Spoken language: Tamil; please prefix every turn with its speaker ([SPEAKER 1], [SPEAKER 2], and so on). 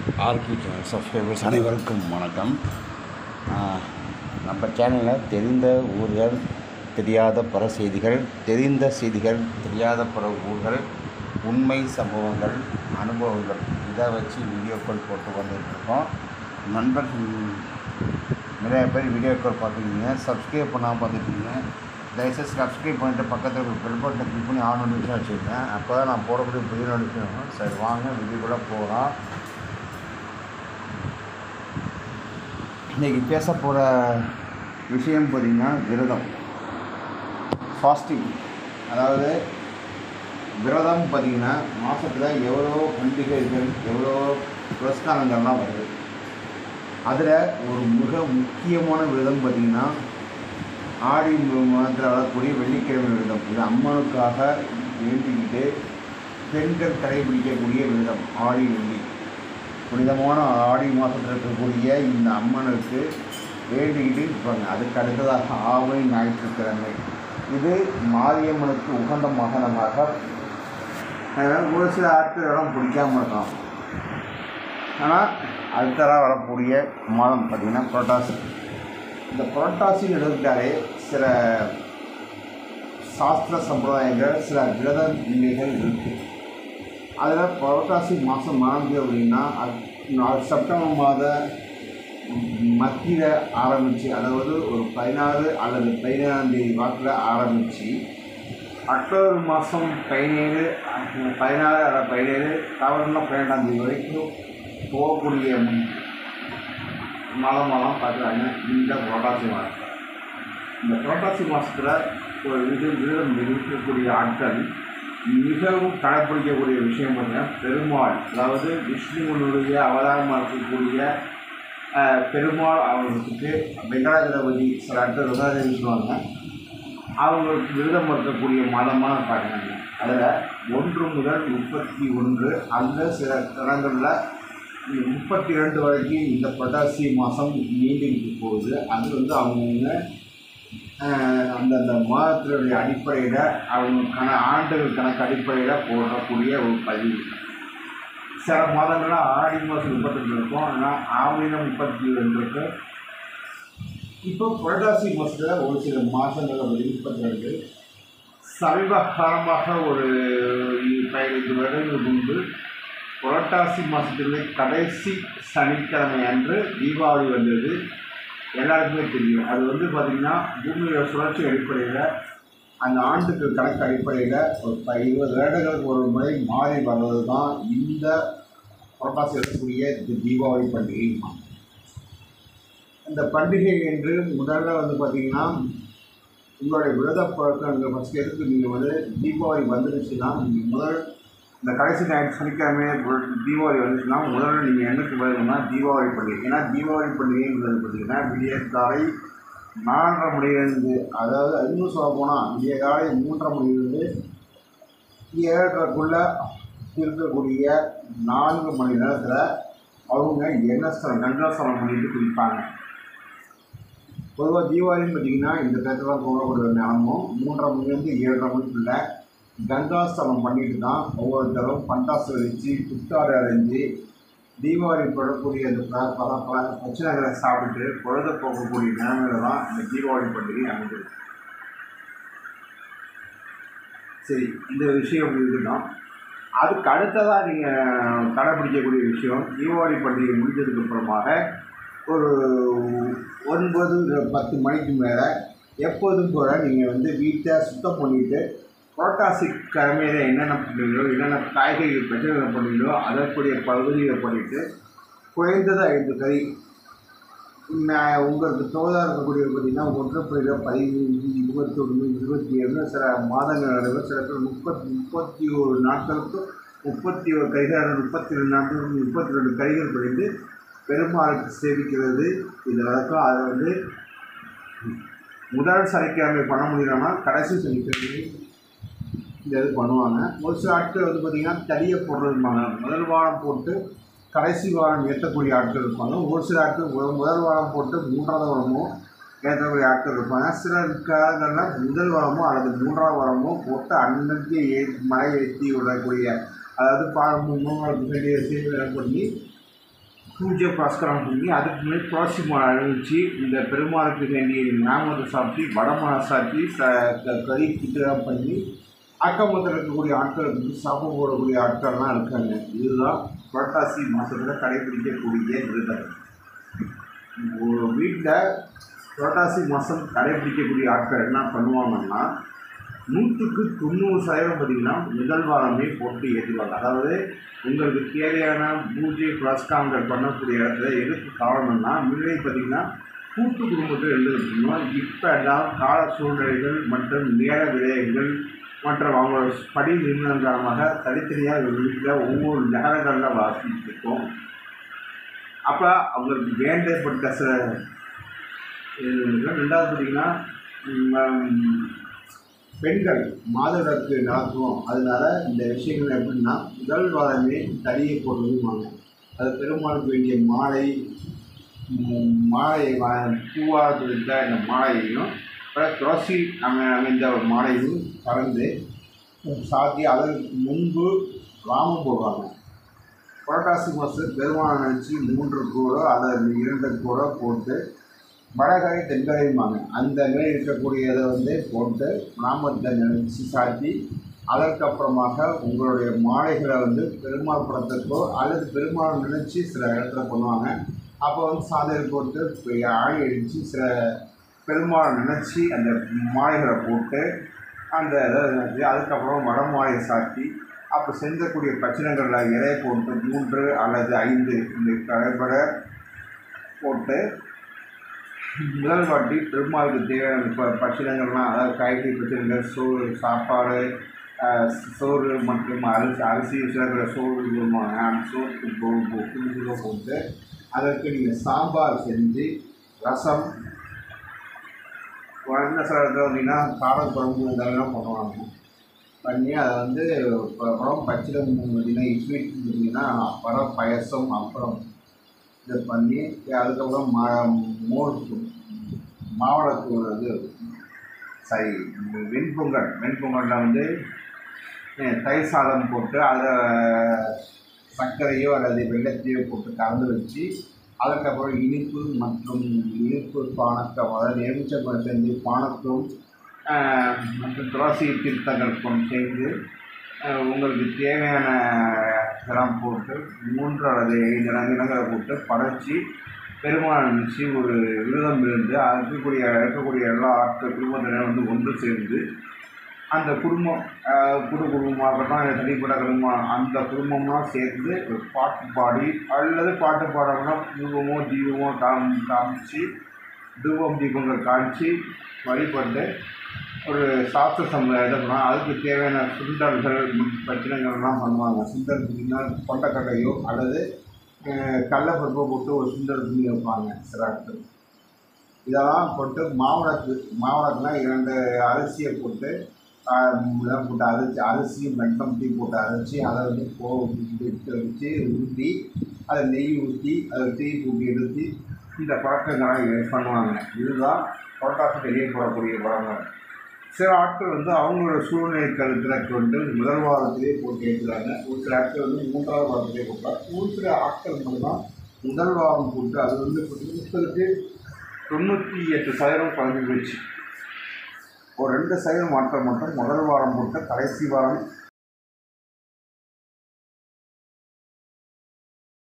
[SPEAKER 1] ஆர்கி சேனல் சப்ஸ்கிரைபர்ஸ் அனைவருக்கும் வணக்கம். நம்ம சேனலில் தெரிந்த ஊர்கள், தெரியாத பிற செய்திகள், தெரிந்த செய்திகள், தெரியாத பிற ஊர்கள், உண்மை சம்பவங்கள், அனுபவங்கள் இதை வச்சு வீடியோக்கள் போட்டு வந்துட்டுருக்கோம். நண்பர்கள் நிறையா பேர் வீடியோக்கள் பார்த்துருக்கீங்க, சப்ஸ்கிரைப் பண்ணாமல் பார்த்துருக்கீங்க. தயவுசெய்து சப்ஸ்கிரைப் பண்ணிவிட்டு பக்கத்தில் ஒரு பெல் பட்டனை கிளிக் பண்ணி ஆன் நோட்டிஃபிகேஷன் வச்சுருக்கேன். அப்போ தான் நான் போடக்கூடிய புதிய நோட்டிஃபிகேஷன் வரும். சரி, வாங்க வீடியோக்குள்ளே போகலாம். இன்றைக்கி பேச போகிற விஷயம் பார்த்திங்கன்னா விரதம், ஃபாஸ்டிங். அதாவது விரதம் பார்த்திங்கன்னா மாதத்தில் எவ்வளோ பண்டிகைகள், எவ்வளோ புரஸ்காரங்கள்லாம் வருது. அதில் ஒரு மிக முக்கியமான விரதம் பார்த்திங்கன்னா ஆடி மாதத்தில் வரக்கூடிய வெள்ளிக்கிழமை விரதம். இது அம்மனுக்காக வேண்டிக்கிட்டு பெண்கள் கடைபிடிக்கக்கூடிய விரதம். ஆடி வெள்ளி புனிதமான ஆடி மாதத்தில் இருக்கக்கூடிய இந்த அம்மனுக்கு வேண்டிக்கிட்டு இருப்பாங்க. அதுக்கு அடுத்ததாக ஆவணி ஞாயிற்றுக்கிழமை, இது மாரியம்மனுக்கு உகந்த மகனமாக. ஒரு சில ஆட்களெல்லாம் பிடிக்காமல் இருக்கலாம். ஆனால் அடுத்ததாக வரக்கூடிய மாதம் பார்த்திங்கன்னா புரட்டாசி. இந்த புரட்டாசின்னு எடுத்துக்கிட்டாலே சில சாஸ்திர சம்பிரதாயங்கள், சில விரத நிலைகள் இருக்குது. அதில் புரட்டாசி மாதம் ஆரம்பிச்சு அப்படின்னா அது செப்டம்பர் மாத மத்தியில் ஆரம்பித்து, அதாவது ஒரு 16 அல்லது 17ஆம் தேதி வாக்கில் ஆரம்பித்து அக்டோபர் மாதம் 17 அல்லது 17 தவறுனா 12ஆம் தேதி வரைக்கும் போகக்கூடிய மாதமெல்லாம் பார்க்குறாங்க இந்த புரட்டாசி மாதம். இந்த புரட்டாசி மாதத்தில் ஒரு விரதம் இருக்கக்கூடிய ஆட்கள் மிகவும் கடைப்பிடிக்கக்கூடிய விஷயம் பார்த்தீங்கன்னா பெருமாள், அதாவது விஷ்ணுவனுடைய அவதாரமாக இருக்கக்கூடிய பெருமாள் அவர்களுக்கு வெங்கடாஜலபதி சில ஆட்கள் ருத்ராதேவி சொல்லுவாங்க. அவங்களுக்கு விரதம் இருக்கக்கூடிய மாதமாக பார்க்குறாங்க. அதில் 1 முதல் 31, அந்த சில இடங்களில் 32 வரைக்கும் இந்த புரட்டாசி மாதம் நீண்டிட்டு போகுது. அது அவங்கவுங்க அந்தந்த மாதத்தினுடைய அடிப்படையில் அவங்க ஆண்டுகள் கணக்கு அடிப்படையில் போடக்கூடிய ஒரு பதிவு. சில மாதங்களில் ஆடி மாதம் 32 இருக்கும், ஆனால் ஆவணியில் 32 இருக்கு. இப்போ புரட்டாசி மாதத்தில் ஒரு சில மாதங்களில் 32. சமீப காலமாக ஒரு 15 வருடங்கள் முன்பு புரட்டாசி மாதத்துலேயே கடைசி சனிக்கிழமை அன்று தீபாவளி வந்தது. எல்லாருக்குமே தெரியும். அது பார்த்திங்கன்னா பூமியோட சுழற்சி அடிப்படையில், அந்த ஆண்டுக்கு கணக்கு அடிப்படையில் ஒரு 20 வருடங்களுக்கு ஒரு முறை மாறி வருவது தான் இந்த புரட்டாசி இருக்கக்கூடிய தீபாவளி பண்டிகை. இந்த பண்டிகை என்று முதல்ல பார்த்திங்கன்னா உங்களுடைய விரத பழக்கங்கள் ஃபஸ்ட்டு எடுத்து நீங்கள் தீபாவளி வந்துடுச்சுன்னா, நீங்கள் இந்த கடைசி சனிக்கிழமை தீபாவளி வந்துச்சுன்னா முதல்ல நீங்கள் என்னைக்கு வருதுன்னா தீபாவளி பண்டிகை. ஏன்னா தீபாவளி பண்டிகைங்கிறது பார்த்திங்கன்னா விடிய காலை 4:30 மணிலேருந்து, அதாவது இன்னும் சொல்ல போனால் விடிய காலை 3:30 மணிலேருந்து 7:30க்குள்ளே இருக்கக்கூடிய 4 மணி நேரத்தில் அவங்க எண்ணஸ்தலம் கங்காஸ்தலம் பண்ணிட்டு குளிப்பாங்க. பொதுவாக தீபாவளின்னு பார்த்திங்கன்னா இந்த நேரத்தில் போகக்கூடிய நேரமும் 3:30 மணிலேருந்து 7:30 மணிக்குள்ளே கங்காஸ்தலம் பண்ணிட்டு தான் ஒவ்வொருத்தரும் பண்டாசு வச்சு புத்தாடை அடைஞ்சு தீபாவளி படக்கூடிய அந்த பல பிரச்சனைகளை சாப்பிட்டு பொழுத போகக்கூடிய நிலைமையில தான் இந்த தீபாவளி பண்டிகை அமைஞ்சிருக்கு. சரி, இந்த விஷயம் இருக்குதான். அதுக்கு அடுத்ததாக நீங்கள் கடைப்பிடிக்கக்கூடிய விஷயம், தீபாவளி பண்டிகை முடிஞ்சதுக்கு அப்புறமாக ஒரு 9-10 மணிக்கு மேலே எப்போதும் போல் நீங்கள் வீட்டை சுத்தம் பண்ணிவிட்டு புரட்டாசி கிழமையில் என்னென்ன பண்ணுறீங்களோ, என்னென்ன காய்கறிகள் பிரச்சனை பண்ணுறீங்களோ அதற்குரிய பகுதியை பண்ணிவிட்டு குறைந்தது 5 கறி உங்களுக்கு தோதாக இருக்கக்கூடிய பார்த்திங்கன்னா 1 15, 21, 27 சில மாதங்கள் நடுவில் சில பேர் 31 நாட்களுக்கு 31 கறிகள், 32 நாட்களுக்கு 32 கறிகள் பண்ணிட்டு பெருமாளுக்கு சேவிக்கிறது. இது நடக்கும். அதை முதல் சனிக்கிழமை பண்ண முடியலன்னா கடைசி சனிக்கிழமை இந்த இது பண்ணுவாங்க. ஒரு சில ஆட்கள் பார்த்திங்கன்னா தடியை போடுறதுமாங்க, முதல் வாரம் போட்டு கடைசி வாரம் ஏற்றக்கூடிய ஆட்கள் இருப்பாங்க. ஒரு சில ஆட்கள் முதல் வாரம் போட்டு 3ஆவது வாரமோ ஏற்றக்கூடிய ஆட்கள் இருப்பாங்க. சில காலங்களில் முதல் வாரமோ அல்லது 3ஆவது வாரமோ போட்டு அன்னைக்கு மழை ஏற்றி விடக்கூடிய, அதாவது 3 சேவை பண்ணி பூஜை புரஸ்காரம் பண்ணி அதுக்கு முன்னாடி துளசி மாலை அணிவிச்சு இந்த பெருமாளுக்கு வேண்டிய நாமத்தை சாப்பிட்டு வடமாலை சாப்பிட்டு கறி கிட்டலாம் பண்ணி அக்கம்பத்தில் இருக்கக்கூடிய ஆட்களுக்கு வந்து சாப்பிட போடக்கூடிய ஆட்கள்லாம் இருக்காங்க. இதுதான் புரட்டாசி மாதத்தில் கடைபிடிக்கக்கூடிய விரதம். ஒரு வீட்டில் புரட்டாசி மாதம் கடைபிடிக்கக்கூடிய ஆட்கள் என்ன பண்ணுவாங்கன்னா 100% பார்த்திங்கன்னா முதல் வாரமே போட்டு ஏற்றுவாங்க. அதாவது உங்களுக்கு தேவையான பூஜை புரஸ்காரங்கள் பண்ணக்கூடிய இடத்துல எதுக்கு காரணம்னா முன்னாடி பார்த்திங்கன்னா கூட்டு குடும்பத்தில் எழுதிருக்கணும். இப்போ எல்லாம் கால சூழ்நிலைகள் மற்றும் நேர விடயங்கள் மற்றும் அவங்களோட படி நிறுவனம் காரணமாக தனித்தனியாக வீட்டில் ஒவ்வொரு நகரங்களில் வாசிச்சிருக்கோம். அப்போ அவங்களுக்கு வேண்டப்பட்ட சில ரெண்டாவது பார்த்திங்கன்னா பெண்கள் மாதவிலக்கு நடக்கும். அதனால இந்த விஷயங்கள் எப்படின்னா முதல் வாரமே தடியை போடுவாங்க. அது பெருமாளுக்கு வேண்டிய மாலை பூவாக இருந்த இந்த மாலையையும் அப்புறம் துளசி அமைந்த ஒரு மாலையும் கலந்து சாத்தி அதற்கு முன்பு ராமம் போடுவாங்க. புரட்டாசி மாதம் பெருமாளை நினச்சி 3 கூடோ அல்லது 2 கூடோ போட்டு வடகரை தென்கரையுமாங்க அந்த மாரி இருக்கக்கூடியதை வந்து போட்டு நாமத்தை நினச்சி சாத்தி அதற்கப்புறமாக உங்களுடைய மாலைகளை வந்து பெருமாள் படத்துக்கோ அல்லது பெருமாள் நினச்சி சில இடத்துல பண்ணுவாங்க. அப்போ வந்து சாதையில் போட்டு ஆணி அடித்து சில பெருமாளை நினச்சி அந்த மாலைகளை போட்டு அந்த இதை நினச்சி அதுக்கப்புறம் வட மாலையை சாத்தி அப்போ செஞ்சக்கூடிய பிரச்சனைகளில் இலையை போட்டு 3 அல்லது 5 இந்த கடைபட போட்டு முதல் வாட்டி பெருமாளுக்கு தேவையான பட்சணங்கள்லாம் அதாவது காய்கறி பட்சணங்கள் சோறு சாப்பாடு சோறு மற்றும் அரிசி சேர்க்கிற சோறு சொல்லுவாங்க. அந்த சோறுக்கு புளிச்சுல போட்டு அதற்கு நீங்கள் சாம்பார் செஞ்சு ரசம் என்ன சில இடத்துல வந்தீங்கன்னா காரக்குழம்பு இதெல்லாம் பண்ணுவாங்க. பண்ணி அதை வந்து அப்புறம் பச்சிலம் பார்த்திங்கன்னா இட்லி பார்த்திங்கன்னா அப்புறம் பாயசம் அப்புறம் இதை பண்ணி அதுக்கப்புறம் மாவளத்தூள் வந்து வெண்பொங்கலில் வந்து தயிர் சாதம் போட்டு அதில் சர்க்கரையோ அல்லது வெள்ளத்தையோ போட்டு கலந்து வச்சு அதுக்கப்புறம் இனிப்பு மற்றும் இனிப்பு பானக்கம் அதாவது எலுமிச்சம்பழம் செஞ்சு பானக்கம் மற்றும் துளசி தீர்த்தங்கள் கொண்டு செய்து உங்களுக்கு தேவையான இதெல்லாம் போட்டு 3 அல்லது 5 இனங்களை போட்டு படைச்சி பெருமாள் நினச்சி ஒரு விரதம் இருந்து இருக்கக்கூடிய எல்லா ஆட்கள் குடும்பத்தினர் வந்து ஒன்று சேர்ந்து அந்த குடும்பம் குடும்பமாகட்டும் தனிப்பட்ட குடும்பம் அந்த குடும்பமாக சேர்ந்து ஒரு பாட்டு பாடி அல்லது பாட்டு பாடணும்னா தூபமோ தீபமோ காமிச்சு தீபங்கள் காமிச்சு வழிபட்டு ஒரு சாஸ்திர சம்பிரதாயத்தை பண்ணால் அதுக்கு தேவையான சுண்டல்கள் பிரச்சனைகள்லாம் பண்ணுவாங்க. சுண்டல் பார்த்திங்கன்னா கொண்டக்கட்டையோ அல்லது கடலைப்பருப்பை போட்டு ஒரு சுண்டல் பண்ணி வைப்பாங்க சில இடத்துல. இதெல்லாம் போட்டு மாவளக்குனா 2 அரிசியை போட்டு அரிசி மெட்டம்பட்டி போட்டு அரைச்சி அதை வந்து வச்சு ஊற்றி அதை நெய் ஊற்றி அதை டீ பூட்டி எடுத்து இந்த பழக்கங்களாக பண்ணுவாங்க. இதுதான் புரட்டாசி வெளியே போடக்கூடிய பழங்கள். சில ஆட்கள் வந்து அவங்களோட சூழ்நிலை கருத்தில் கொண்டு முதல் வாரத்திலே போட்டு ஏற்றுறாங்க. ஒரு சில ஆட்கள் வந்து 3ஆவது வாரத்திலே போட்டாங்க. ஒரு சில ஆட்கள் மட்டும்தான் முதல் வாரம் போட்டு அது வந்து மக்களுக்கு 98% குறைஞ்சி போயிடுச்சு. ஒரு 2% மாற்றம் மட்டும் முதல் வாரம் போட்டு கடைசி வாரம்